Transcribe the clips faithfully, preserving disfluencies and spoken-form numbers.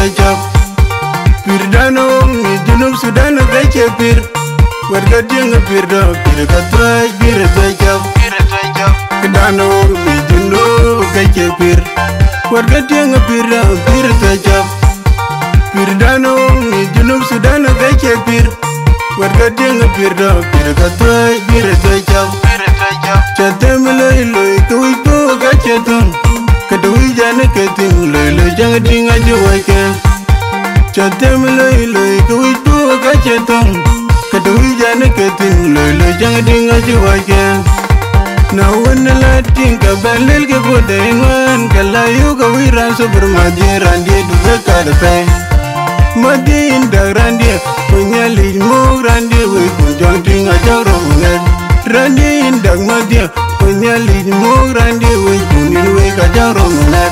tajab. Pir dano mi junub Sudan gache pir. Warga ding pir do pir katwaj pir tajab. Pir tajab. Dano mi junub gache pir. Warga ding pir do pir tajab. Pir dano mi junub Sudan gache pir. Warga ding pir do pir katwaj pir tajab. Pir tajab. Chatem loy loy kuy po gache ton. Kadui jane keting loy loy jang ding aja waken. Chatem loy loy kuy po gache ton. Kadui jane keting loy loy jang ding aja waken. Na wana la tinka balil ke bude ingan kalayu kawi ranso bermaji randi duwe karpe. Madi indak randi punya limu randi we kunjang ding aja romungan. Randi indak madi punya limu randi we kunin we kaja romungan.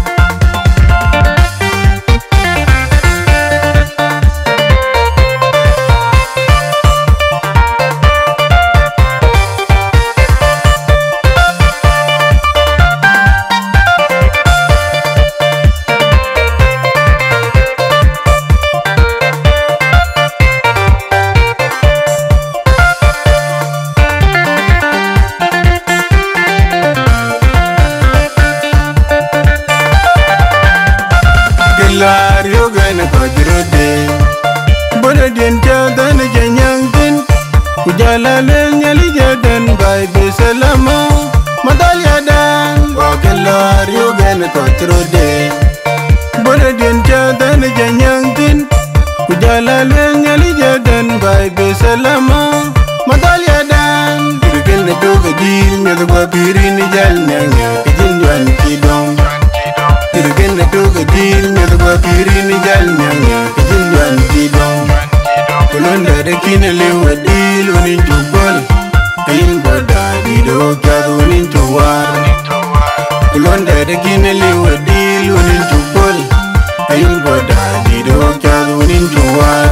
Lario gana kajrode Boda dien jadan janyang tin Kujala len nyali jadan Bai besalama Madal yadan Wakil lario gana kajrode Boda dien jadan janyang tin Kujala len nyali jadan Bai besalama Madal yadan Kirkin na toga dil Nyadwa pirin jal nyangya Kijin juan kidong Kirkin na toga dil Nyadwa pirin jal nyangya Kijin juan kidong Kulonda da kina lewa dil Unin jubal Ayin boda dido Kyadu unin jawar Kulonda da kina lewa dil Unin jubal Ayin boda dido Kyadu unin jawar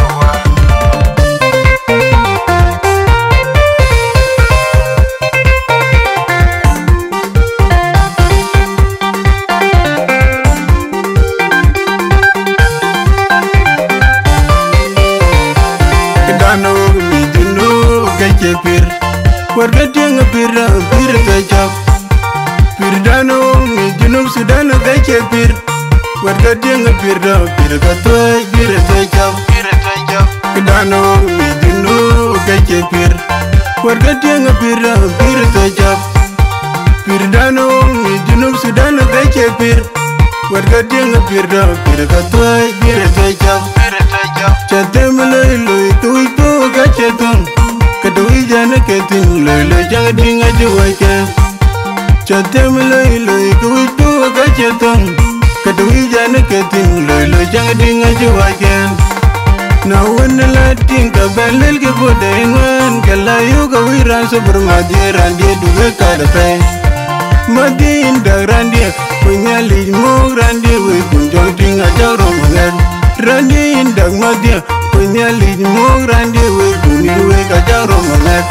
Dano mi junub gache pir. Warga ding pir do pir tajab. Pir dano mi junub Sudan gache pir. Warga ding pir do pir katwaj pir tajab. Pir tajab. Dano mi junub gache pir. Warga ding pir do pir tajab. Pir dano mi junub Sudan gache pir. Warga ding pir do pir katwaj pir tajab. Pir tajab. Chatem loy loy kuy po gache ton. Kadui jane keting loy loy jang ding aja waken. Chatem loy loy kuy po gache ton. Kadui jane keting loy loy jang ding aja waken. Na wana la tinka balil ke bude ingan kalayu kawi ranso bermaji randi duwe karpe. Madi indak randi punya limu randi we kunjang ding aja romungan. Randi indak madi punya limu randi we kunin we kaja romungan.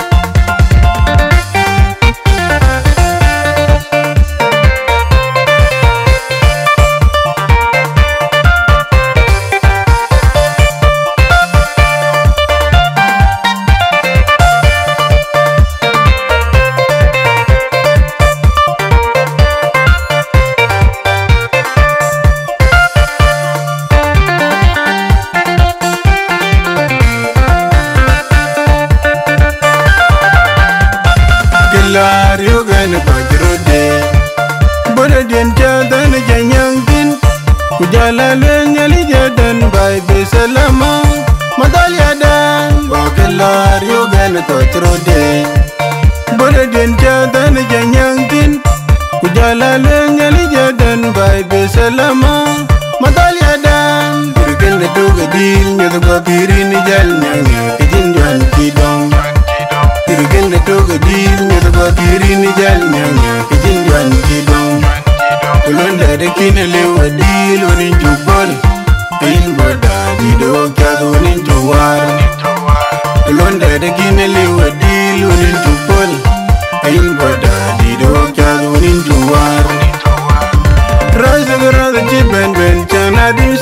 Lario gana kajrode Boda dien jadan janyang tin Kujala len nyali jadan Bai besalama Madal yadan Wakil lario gana kajrode Boda dien jadan janyang tin Kujala len nyali jadan Bai besalama Madal yadan Kirkin na toga dil Nyadwa pirin jal nyangya Kijin juan kidong Kirkin na toga dil Nyadwa pirin jal nyangya Kijin juan kidong Kulonda da kina lewa dil Unin jubal Ayin boda dido Kyadu unin jawar Kulonda da kina lewa dil Unin jubal Ayin boda dido Kyadu unin jawar Rasa gerada jiben ben Chana din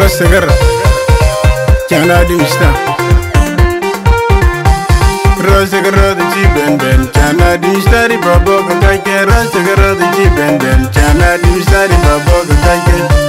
Rasagar Chana dimsta Rasagar the chiben ben Chana dimsta di babo Kake Rasagar the chiben ben Chana dimsta di babo Kake